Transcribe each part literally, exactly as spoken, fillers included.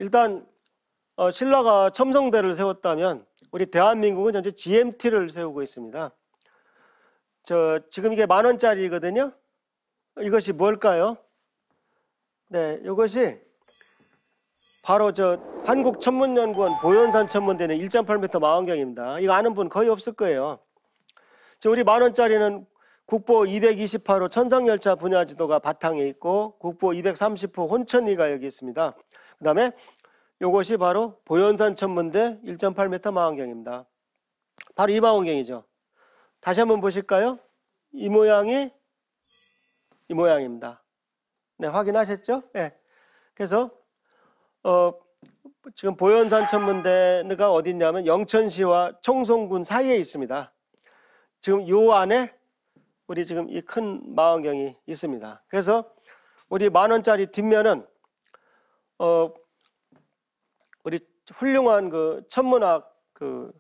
일단 어, 신라가 첨성대를 세웠다면 우리 대한민국은 현재 지엠티를 세우고 있습니다. 저 지금 이게 만 원짜리거든요. 이것이 뭘까요? 네, 이것이 바로 저 한국천문연구원 보현산 천문대는 일 점 팔 미터 망원경입니다. 이거 아는 분 거의 없을 거예요. 저 우리 만 원짜리는 국보 이백이십팔 호 천상열차 분야지도가 바탕에 있고 국보 이백삼십 호 혼천리가 여기 있습니다. 그 다음에 이것이 바로 보현산 천문대 일 점 팔 미터 망원경입니다. 바로 이 망원경이죠. 다시 한번 보실까요? 이 모양이 이 모양입니다. 네, 확인하셨죠? 네. 그래서 어, 지금 보현산 천문대가 어디 있냐면 영천시와 청송군 사이에 있습니다. 지금 요 안에 우리 지금 이 큰 망원경이 있습니다. 그래서 우리 만 원짜리 뒷면은 어, 우리 훌륭한 그 천문학 그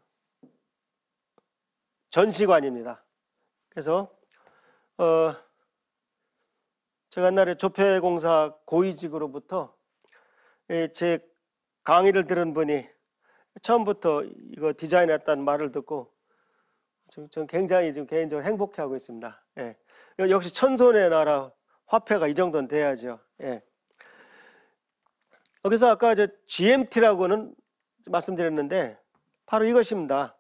전시관입니다. 그래서 어, 제가 옛날에 조폐공사 고위직으로부터 제 강의를 들은 분이 처음부터 이거 디자인했다는 말을 듣고 전 굉장히 좀 개인적으로 행복해하고 있습니다. 예. 역시 천손의 나라 화폐가 이 정도는 돼야죠. 예. 여기서 아까 저 지엠티라고는 말씀드렸는데 바로 이것입니다.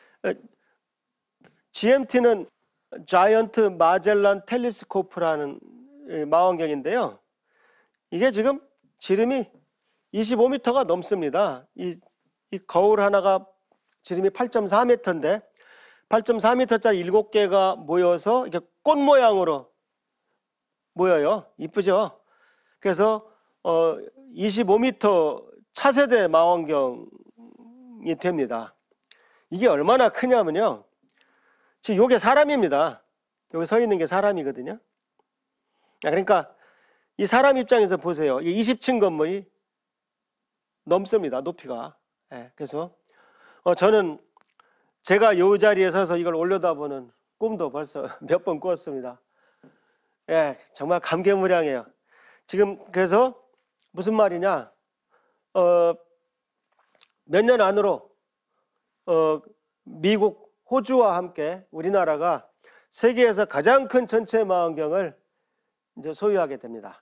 지엠티는 자이언트 마젤란 텔레스코프라는 망원경인데요. 이게 지금 지름이 이십오 미터가 넘습니다. 이, 이 거울 하나가 지름이 팔 점 사 미터인데 팔 점 사 미터짜리 일곱 개가 모여서 이렇게 꽃 모양으로 모여요. 이쁘죠? 그래서 어, 이십오 미터 차세대 망원경이 됩니다. 이게 얼마나 크냐면요. 지금 이게 사람입니다. 여기 서 있는 게 사람이거든요. 그러니까 이 사람 입장에서 보세요. 이 이십 층 건물이 넘습니다. 높이가. 예, 그래서 어, 저는 제가 이 자리에 서서 이걸 올려다보는 꿈도 벌써 몇 번 꾸었습니다. 예, 정말 감개무량해요. 지금 그래서 무슨 말이냐? 어, 몇 년 안으로 어, 미국, 호주와 함께 우리나라가 세계에서 가장 큰 전체 망원경을 이제 소유하게 됩니다.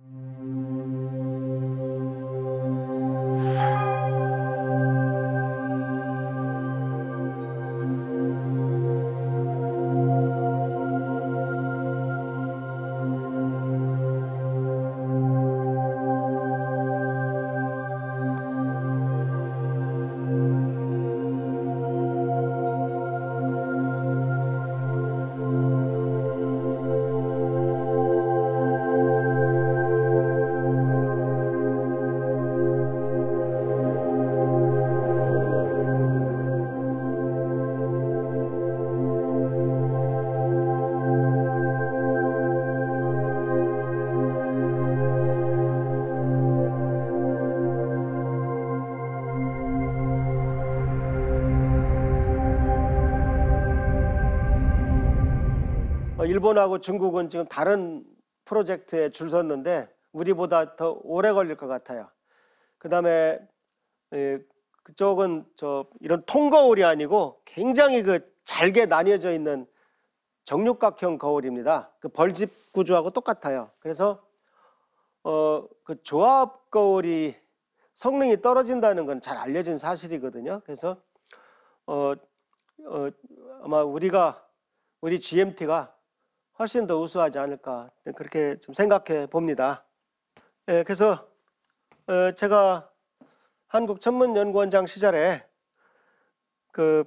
일본하고 중국은 지금 다른 프로젝트에 줄 섰는데 우리보다 더 오래 걸릴 것 같아요. 그 다음에 그쪽은 저 이런 통거울이 아니고 굉장히 그 잘게 나뉘어져 있는 정육각형 거울입니다. 그 벌집 구조하고 똑같아요. 그래서 어, 그 조합 거울이 성능이 떨어진다는 건 잘 알려진 사실이거든요. 그래서 어, 어, 아마 우리가 우리 지엠티가 훨씬 더 우수하지 않을까 그렇게 좀 생각해 봅니다. 예, 그래서 어, 제가 한국천문연구원장 시절에 그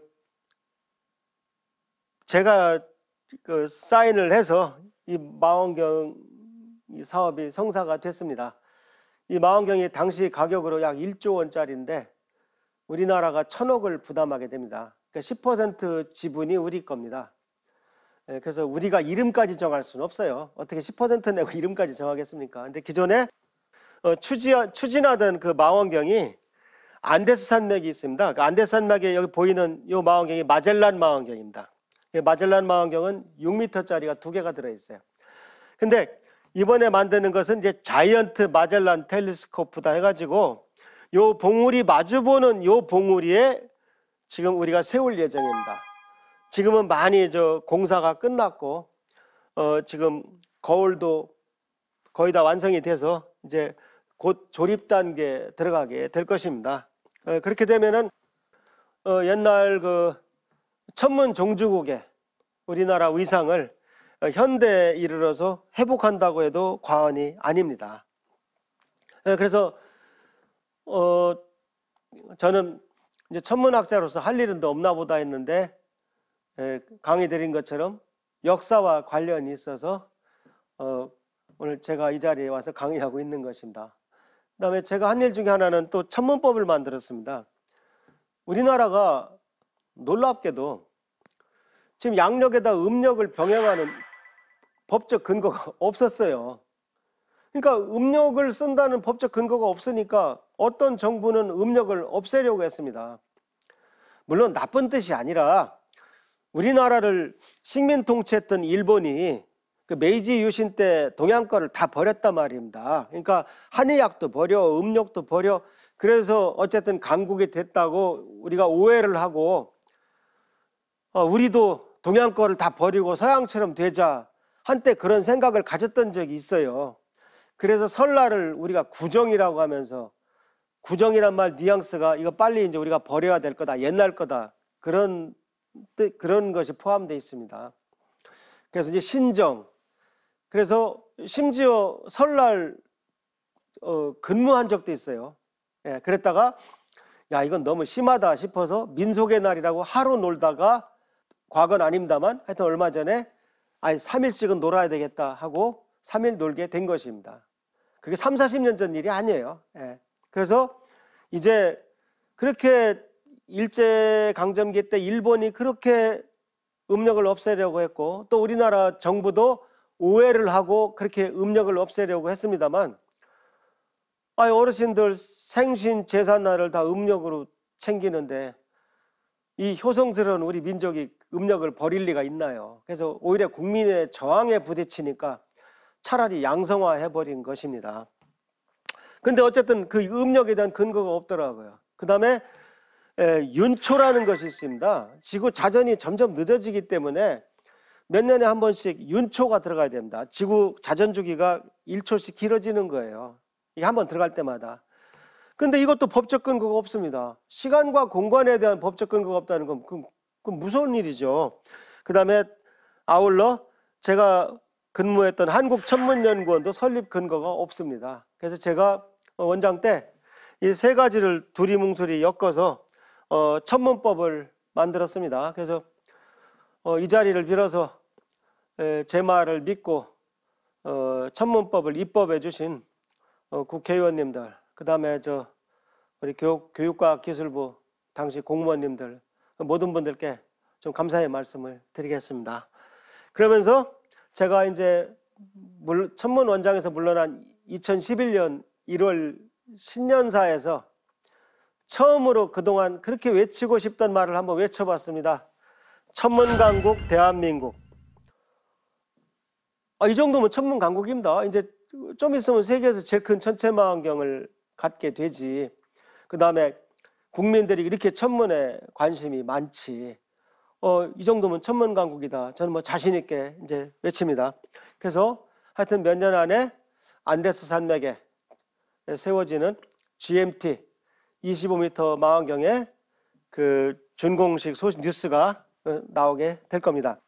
제가 그 사인을 해서 이 망원경 이 사업이 성사가 됐습니다. 이 망원경이 당시 가격으로 약 일조 원짜리인데 우리나라가 천억을 부담하게 됩니다. 그러니까 십 퍼센트 지분이 우리 겁니다. 그래서 우리가 이름까지 정할 수는 없어요. 어떻게 십 퍼센트 내고 이름까지 정하겠습니까? 근데 기존에 어, 추지, 추진하던 그 망원경이 안데스 산맥이 있습니다. 그 안데스 산맥에 여기 보이는 이 망원경이 마젤란 망원경입니다. 마젤란 망원경은 육 미터짜리가 두 개가 들어있어요. 근데 이번에 만드는 것은 이제 자이언트 마젤란 텔레스코프다 해가지고 요 봉우리 마주보는 요 봉우리에 지금 우리가 세울 예정입니다. 지금은 많이 저 공사가 끝났고 어 지금 거울도 거의 다 완성이 돼서 이제 곧 조립 단계에 들어가게 될 것입니다. 어 그렇게 되면은 어 옛날 그 천문 종주국의 우리나라 위상을 현대에 이르러서 회복한다고 해도 과언이 아닙니다. 그래서 어 저는 이제 천문학자로서 할 일은 더 없나 보다 했는데 강의 드린 것처럼 역사와 관련이 있어서 어 오늘 제가 이 자리에 와서 강의하고 있는 것입니다. 그 다음에 제가 한 일 중에 하나는 또 천문법을 만들었습니다. 우리나라가 놀랍게도 지금 양력에다 음력을 병행하는 법적 근거가 없었어요. 그러니까 음력을 쓴다는 법적 근거가 없으니까 어떤 정부는 음력을 없애려고 했습니다. 물론 나쁜 뜻이 아니라 우리나라를 식민 통치했던 일본이 그 메이지 유신 때 동양 거를 다 버렸단 말입니다. 그러니까 한의학도 버려, 음력도 버려. 그래서 어쨌든 강국이 됐다고 우리가 오해를 하고 어, 우리도 동양 거를 다 버리고 서양처럼 되자 한때 그런 생각을 가졌던 적이 있어요. 그래서 설날을 우리가 구정이라고 하면서 구정이란 말 뉘앙스가 이거 빨리 이제 우리가 버려야 될 거다, 옛날 거다, 그런 뜻, 그런 것이 포함되어 있습니다. 그래서 이제 신정, 그래서 심지어 설날 어, 근무한 적도 있어요. 예, 그랬다가 야 이건 너무 심하다 싶어서 민속의 날이라고 하루 놀다가 과거는 아닙니다만 하여튼 얼마 전에 아니 삼 일씩은 놀아야 되겠다 하고 삼 일 놀게 된 것입니다. 그게 삼사십 년 전 일이 아니에요. 예. 그래서 이제 그렇게 일제강점기 때 일본이 그렇게 음력을 없애려고 했고 또 우리나라 정부도 오해를 하고 그렇게 음력을 없애려고 했습니다만 아 어르신들 생신 제삿날을 다 음력으로 챙기는데 이 효성스러운 우리 민족이 음력을 버릴 리가 있나요? 그래서 오히려 국민의 저항에 부딪히니까 차라리 양성화해버린 것입니다. 근데 어쨌든 그 음력에 대한 근거가 없더라고요. 그 다음에 윤초라는 것이 있습니다. 지구 자전이 점점 늦어지기 때문에 몇 년에 한 번씩 윤초가 들어가야 됩니다. 지구 자전 주기가 일 초씩 길어지는 거예요. 이게 한 번 들어갈 때마다. 근데 이것도 법적 근거가 없습니다. 시간과 공간에 대한 법적 근거가 없다는 건 그건, 그건 무서운 일이죠. 그 다음에 아울러 제가 근무했던 한국천문연구원도 설립 근거가 없습니다. 그래서 제가 원장 때 이 세 가지를 두리뭉술이 엮어서 어, 천문법을 만들었습니다. 그래서 어, 이 자리를 빌어서 에, 제 말을 믿고 어, 천문법을 입법해 주신 어, 국회의원님들, 그 다음에 저 우리 교육, 교육과학기술부 당시 공무원님들 모든 분들께 좀 감사의 말씀을 드리겠습니다. 그러면서 제가 이제 천문원장에서 물러난 이천십일 년 일월 신년사에서 처음으로 그동안 그렇게 외치고 싶던 말을 한번 외쳐봤습니다. 천문강국 대한민국. 아, 이 정도면 천문강국입니다. 이제 좀 있으면 세계에서 제일 큰 천체망원경을 갖게 되지. 그 다음에 국민들이 이렇게 천문에 관심이 많지. 어, 이 정도면 천문강국이다. 저는 뭐 자신 있게 이제 외칩니다. 그래서 하여튼 몇 년 안에 안데스 산맥에 세워지는 지엠티 이십오 미터 망원경의 그 준공식 소식 뉴스가 나오게 될 겁니다.